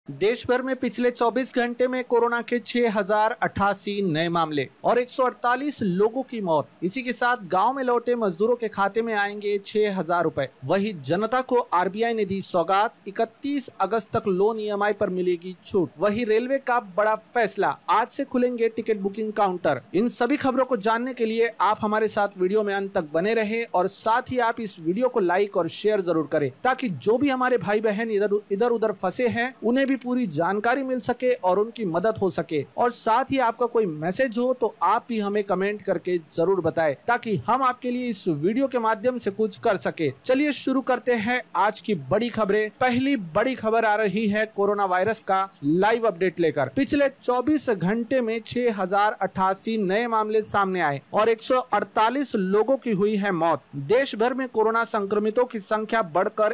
देश भर में पिछले 24 घंटे में कोरोना के 6088 नए मामले और 148 लोगों की मौत। इसी के साथ गांव में लौटे मजदूरों के खाते में आएंगे 6000 रुपए। वही जनता को आरबीआई ने दी सौगात, 31 अगस्त तक लोन ईएमआई पर मिलेगी छूट। वही रेलवे का बड़ा फैसला, आज से खुलेंगे टिकट बुकिंग काउंटर। इन सभी खबरों को जानने के लिए आप हमारे साथ वीडियो में अंत तक बने रहे और साथ ही आप इस वीडियो को लाइक और शेयर जरूर करें, ताकि जो भी हमारे भाई बहन इधर उधर फंसे हैं उन्हें भी पूरी जानकारी मिल सके और उनकी मदद हो सके। और साथ ही आपका कोई मैसेज हो तो आप भी हमें कमेंट करके जरूर बताएं, ताकि हम आपके लिए इस वीडियो के माध्यम से कुछ कर सके। चलिए शुरू करते हैं आज की बड़ी खबरें। पहली बड़ी खबर आ रही है कोरोना वायरस का लाइव अपडेट लेकर। पिछले 24 घंटे में 6088 नए मामले सामने आए और 148 लोगों की हुई है मौत। देश भर में कोरोना संक्रमितों की संख्या बढ़कर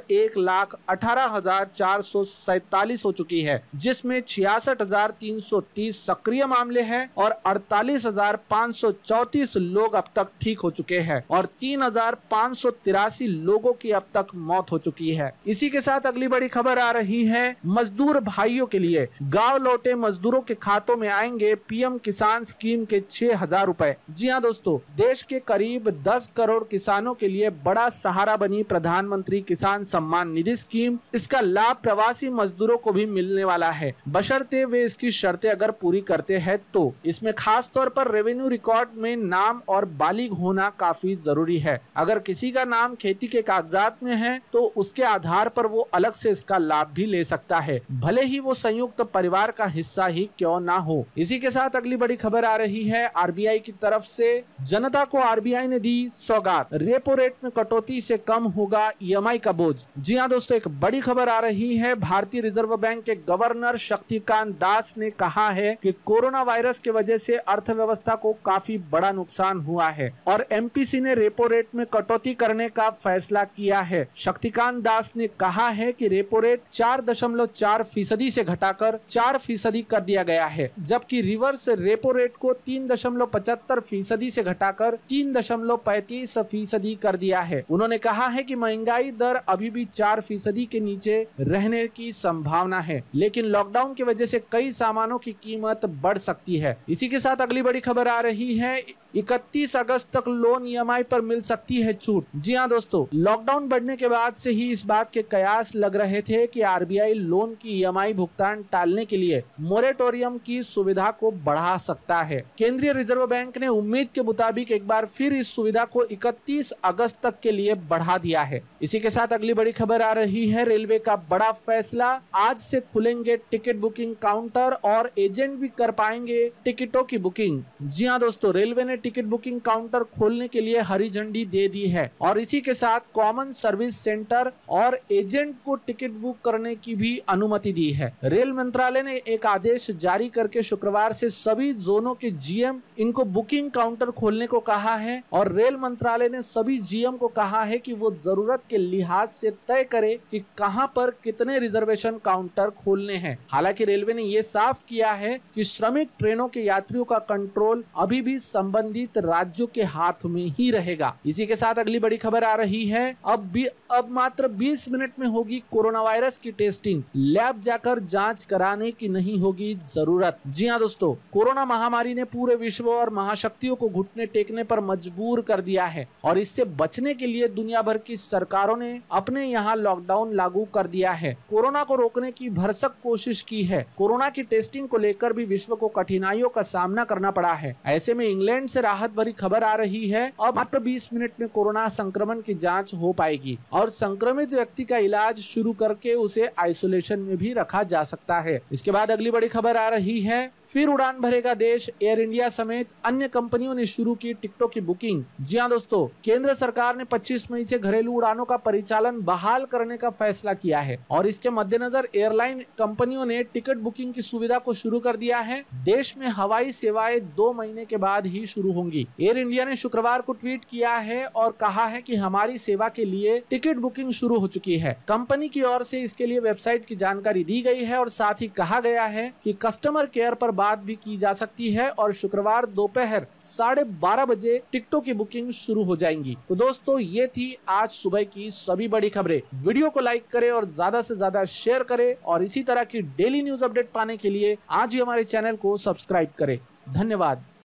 1,18,447 हो चुकी है, जिसमें 66,330 सक्रिय मामले हैं और 48,534 लोग अब तक ठीक हो चुके हैं और 3,583 लोगों की अब तक मौत हो चुकी है। इसी के साथ अगली बड़ी खबर आ रही है मजदूर भाइयों के लिए। गांव लौटे मजदूरों के खातों में आएंगे पीएम किसान स्कीम के 6000 रुपए। जी हां दोस्तों, देश के करीब 10 करोड़ किसानों के लिए बड़ा सहारा बनी प्रधानमंत्री किसान सम्मान निधि स्कीम। इसका लाभ प्रवासी मजदूरों को भी मिलने वाला है, बशर्ते वे इसकी शर्तें अगर पूरी करते हैं तो। इसमें खास तौर पर रेवेन्यू रिकॉर्ड में नाम और बालिग होना काफी जरूरी है। अगर किसी का नाम खेती के कागजात में है तो उसके आधार पर वो अलग से इसका लाभ भी ले सकता है, भले ही वो संयुक्त परिवार का हिस्सा ही क्यों ना हो। इसी के साथ अगली बड़ी खबर आ रही है आरबीआई की तरफ से। जनता को आरबीआई ने दी सौगात, रेपो रेट में कटौती से कम होगा ईएमआई का बोझ। जी हाँ दोस्तों, एक बड़ी खबर आ रही है। भारतीय रिजर्व बैंक के गवर्नर शक्तिकांत दास ने कहा है कि कोरोना वायरस की वजह से अर्थव्यवस्था को काफी बड़ा नुकसान हुआ है और एमपीसी ने रेपो रेट में कटौती करने का फैसला किया है। शक्तिकांत दास ने कहा है कि रेपो रेट 4.4% से घटाकर 4% कर दिया गया है, जबकि रिवर्स रेपो रेट को 3.75% से घटाकर 3.35% कर दिया है। उन्होंने कहा है कि महंगाई दर अभी भी 4% के नीचे रहने की संभावना है, लेकिन लॉकडाउन की वजह से कई सामानों की कीमत बढ़ सकती है। इसी के साथ अगली बड़ी खबर आ रही है 31 अगस्त तक लोन ईएमआई पर मिल सकती है छूट। जी हाँ दोस्तों, लॉकडाउन बढ़ने के बाद से ही इस बात के कयास लग रहे थे कि आरबीआई लोन की ईएमआई भुगतान टालने के लिए मोरेटोरियम की सुविधा को बढ़ा सकता है। केंद्रीय रिजर्व बैंक ने उम्मीद के मुताबिक एक बार फिर इस सुविधा को 31 अगस्त तक के लिए बढ़ा दिया है। इसी के साथ अगली बड़ी खबर आ रही है रेलवे का बड़ा फैसला, आज से खुलेंगे टिकट बुकिंग काउंटर और एजेंट भी कर पाएंगे टिकटों की बुकिंग। जी हाँ दोस्तों, रेलवे ने टिकट बुकिंग काउंटर खोलने के लिए हरी झंडी दे दी है और इसी के साथ कॉमन सर्विस सेंटर और एजेंट को टिकट बुक करने की भी अनुमति दी है। रेल मंत्रालय ने एक आदेश जारी करके शुक्रवार से सभी जोनों के जीएम इनको बुकिंग काउंटर खोलने को कहा है और रेल मंत्रालय ने सभी जीएम को कहा है कि वो जरूरत के लिहाज से तय करे कि कहां पर कितने रिजर्वेशन काउंटर खोलने हैं। हालांकि रेलवे ने ये साफ किया है कि श्रमिक ट्रेनों के यात्रियों का कंट्रोल अभी भी संबंधित राज्यों के हाथ में ही रहेगा। इसी के साथ अगली बड़ी खबर आ रही है, अब मात्र 20 मिनट में होगी कोरोना वायरस की टेस्टिंग, लैब जाकर जांच कराने की नहीं होगी जरूरत। जी हाँ दोस्तों, कोरोना महामारी ने पूरे विश्व और महाशक्तियों को घुटने टेकने पर मजबूर कर दिया है और इससे बचने के लिए दुनिया भर की सरकारों ने अपने यहाँ लॉकडाउन लागू कर दिया है। कोरोना को रोकने की भरसक कोशिश की है। कोरोना की टेस्टिंग को लेकर भी विश्व को कठिनाइयों का सामना करना पड़ा है। ऐसे में इंग्लैंड से राहत भरी खबर आ रही है, अब मात्र 20 मिनट में कोरोना संक्रमण की जांच हो पाएगी और संक्रमित व्यक्ति का इलाज शुरू करके उसे आइसोलेशन में भी रखा जा सकता है। इसके बाद अगली बड़ी खबर आ रही है, फिर उड़ान भरेगा देश। एयर इंडिया समेत अन्य कंपनियों ने शुरू की टिकटों की बुकिंग। जी हाँ दोस्तों, केंद्र सरकार ने 25 मई से घरेलू उड़ानों का परिचालन बहाल करने का फैसला किया है और इसके मद्देनजर एयरलाइन कंपनियों ने टिकट बुकिंग की सुविधा को शुरू कर दिया है। देश में हवाई सेवाएं 2 महीने के बाद ही शुरू शुरू होंगी। एयर इंडिया ने शुक्रवार को ट्वीट किया है और कहा है कि हमारी सेवा के लिए टिकट बुकिंग शुरू हो चुकी है। कंपनी की ओर से इसके लिए वेबसाइट की जानकारी दी गई है और साथ ही कहा गया है कि कस्टमर केयर पर बात भी की जा सकती है और शुक्रवार दोपहर 12:30 बजे टिकटों की बुकिंग शुरू हो जाएंगी। तो दोस्तों, ये थी आज सुबह की सभी बड़ी खबरें। वीडियो को लाइक करें और ज्यादा से ज्यादा शेयर करें और इसी तरह की डेली न्यूज अपडेट पाने के लिए आज ही हमारे चैनल को सब्सक्राइब करें। धन्यवाद।